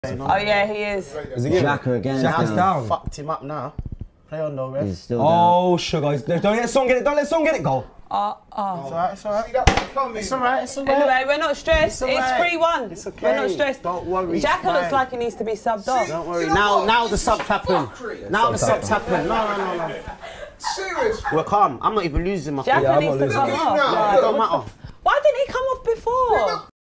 Oh yeah, he is. Is it Xtra again. Xtra's down. Fucked him up now. Play on though, ref. He's still Oh, sugar. Don't let Son get it. Don't let Son get it. Go. It's alright, it's alright. It's alright, it's alright. Anyway, we're not stressed. It's 3-1. It's okay. We're not stressed. Don't worry. Xtra looks like he needs to be subbed off. Don't worry. Now the subs happen. Now the subs happen. No. Serious? We're calm. I'm not even losing my Xtra needs to come off. It don't matter. Why didn't he come off before?